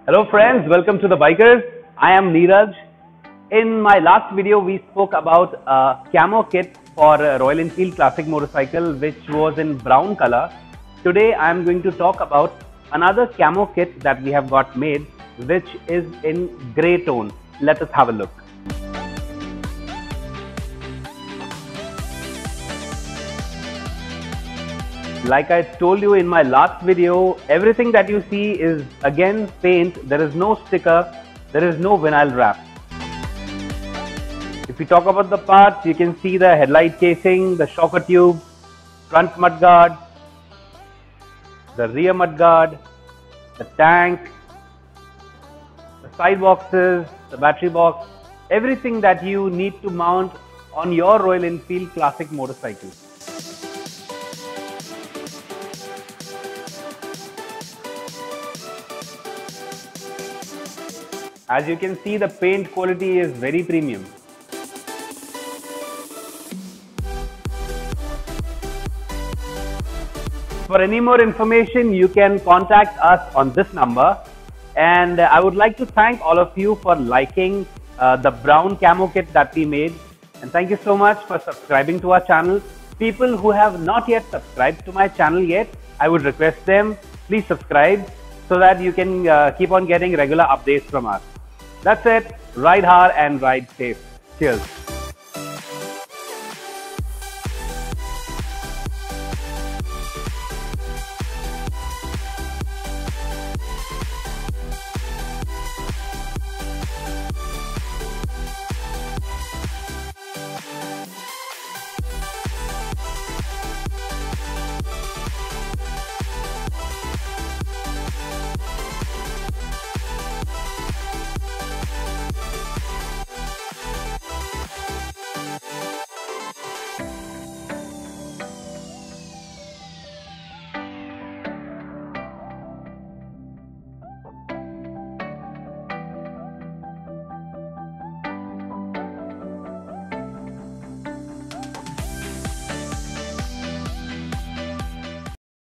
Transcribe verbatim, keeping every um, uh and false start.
Hello friends, welcome to the Bikers. I am Neeraj. In my last video, we spoke about a camo kit for a Royal Enfield Classic motorcycle which was in brown color. Today I am going to talk about another camo kit that we have got made which is in grey tone. Let us have a look. Like I told you in my last video, everything that you see is again paint. There is no sticker, there is no vinyl wrap. If we talk about the parts, you can see the headlight casing, the shocker tube, front mudguard, the rear mudguard, the tank, the side boxes, the battery box, everything that you need to mount on your Royal Enfield Classic motorcycle. As you can see, the paint quality is very premium. For any more information, you can contact us on this number. And I would like to thank all of you for liking uh, the brown camo kit that we made. And thank you so much for subscribing to our channel. People who have not yet subscribed to my channel yet, I would request them, please subscribe so that you can uh, keep on getting regular updates from us. That's it. Ride hard and ride safe. Cheers.